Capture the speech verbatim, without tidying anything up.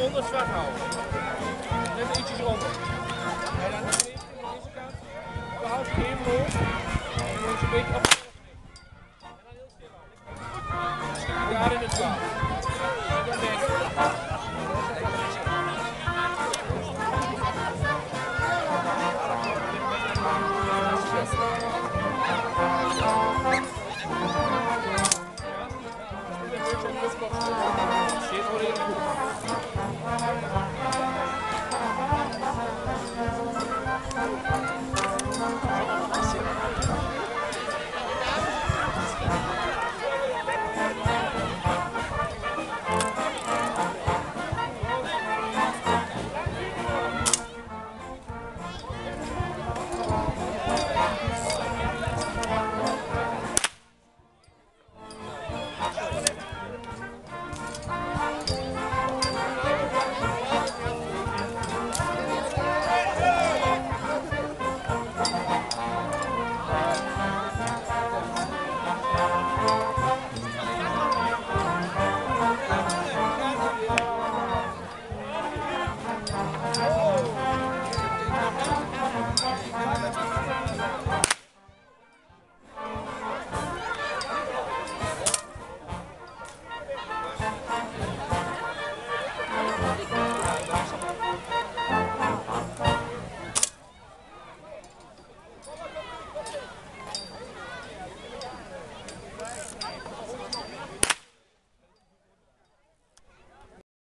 onder zwart houden. Net ietsjes onder. En dan de eerste kant. Dan houd je in los. En dan moet je een beetje op.